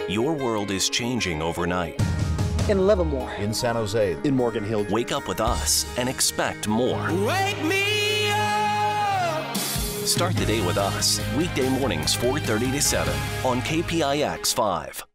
Your world is changing overnight. In Livermore, in San Jose, in Morgan Hill. Wake up with us and expect more. Wake me up! Start the day with us, weekday mornings 4:30 to 7 on KPIX 5.